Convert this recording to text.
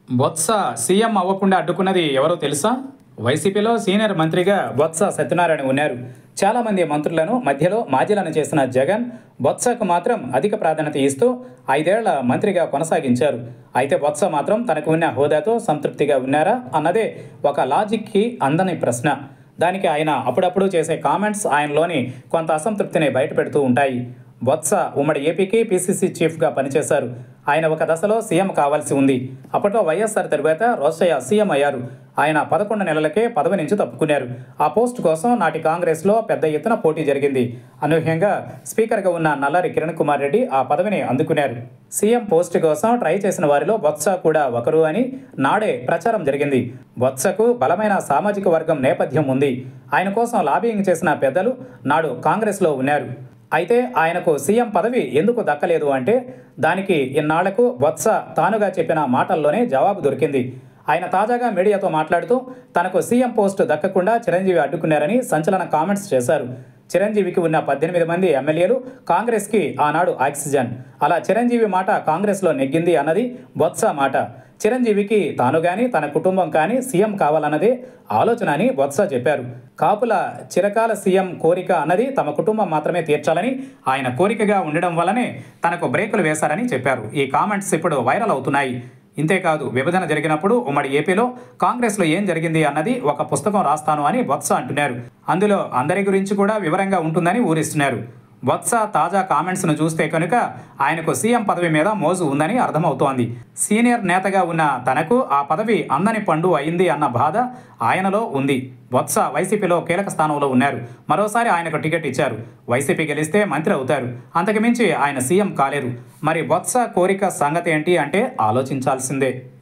Botsa CM అవ్వకుండా అడ్డుకున్నది ఎవరో తెలుసా? వైసీపీలో సీనియర్ మంత్రిగా బొత్స సత్యనారాయణ ఉన్నారు. చాలామంది మంత్రులను మధ్యలో మాజీలను చేసిన జగన్ బొత్సకు మాత్రం అధిక ప్రాధాన్యత ఇస్తూ 5 ఏళ్ల మంత్రిగా కొనసాగించారు. అయితే బొత్స మాత్రం తనకు ఉన్న హోదాతో సంతృప్తిగా ఉన్నారా అన్నదే ఒక లాజిక్కి అందని ప్రశ్న. దానికి ఆయన అప్పుడప్పుడు చేసే కామెంట్స్ ఆయనలోని కొంత అసంతృప్తిని బయటపెడుతూ ఉంటాయి. బొత్స ఉమ్మడి ఏపీకి పీసీసీ చీఫ్గా పనిచేశారు. ఆయన ఒక దశలో సీఎం కావాల్సి ఉంది. అప్పట్లో వైఎస్ఆర్ తరువాత రోసయ్య సీఎం అయ్యారు. ఆయన 11 నెలలకే పదవి నుంచి తప్పుకున్నారు. ఆ పోస్టు కోసం నాటి కాంగ్రెస్లో పెద్ద ఎత్తున పోటీ జరిగింది. అనూహ్యంగా స్పీకర్గా ఉన్న నల్లారి కిరణ్ కుమార్ రెడ్డి ఆ పదవిని అందుకున్నారు. సీఎం పోస్టు కోసం ట్రై చేసిన వారిలో బొత్స కూడా ఒకరు అని నాడే ప్రచారం జరిగింది. బొత్సకు బలమైన సామాజిక వర్గం నేపథ్యం ఉంది. ఆయన కోసం లాబియింగ్ చేసిన పెద్దలు నాడు కాంగ్రెస్లో ఉన్నారు. అయితే ఆయనకు సీఎం పదవి ఎందుకు దక్కలేదు అంటే దానికి ఇన్నాళ్లకు బొత్స తానుగా చెప్పిన మాటల్లోనే జవాబు దొరికింది. ఆయన తాజాగా మీడియాతో మాట్లాడుతూ తనకు సీఎం పోస్టు దక్కకుండా చిరంజీవి అడ్డుకున్నారని సంచలన కామెంట్స్ చేశారు. చిరంజీవికి ఉన్న 18 మంది ఎమ్మెల్యేలు కాంగ్రెస్కి ఆనాడు ఆక్సిజన్. అలా చిరంజీవి మాట కాంగ్రెస్లో నెగ్గింది అన్నది బొత్స మాట. చిరంజీవికి తాను కానీ తన కుటుంబం కానీ సీఎం కావాలన్నదే ఆలోచన అని బొత్స చెప్పారు. కాపుల చిరకాల సీఎం కోరిక అన్నది తమ కుటుంబం మాత్రమే తీర్చాలని ఆయన కోరికగా ఉండడం వల్లనే తనకు బ్రేకులు వేశారని చెప్పారు. ఈ కామెంట్స్ ఇప్పుడు వైరల్ అవుతున్నాయి. ఇంతేకాదు, విభజన జరిగినప్పుడు ఉమ్మడి ఏపీలో కాంగ్రెస్లో ఏం జరిగింది అన్నది ఒక పుస్తకం రాస్తాను అని బొత్స అంటున్నారు. అందులో అందరి గురించి కూడా వివరంగా ఉంటుందని ఊరిస్తున్నారు. బొత్స తాజా కామెంట్స్ను చూస్తే కనుక ఆయనకు సీఎం పదవి మీద మోజు ఉందని అర్థమవుతోంది. సీనియర్ నేతగా ఉన్న తనకు ఆ పదవి అందని పండు అయింది అన్న బాధ ఆయనలో ఉంది. బొత్స వైసీపీలో కీలక స్థానంలో ఉన్నారు. మరోసారి ఆయనకు టికెట్ ఇచ్చారు. వైసీపీ గెలిస్తే మంత్రి అవుతారు. అంతకుమించి ఆయన సీఎం కాలేదు. మరి బొత్స కోరిక సంగతి ఏంటి అంటే ఆలోచించాల్సిందే.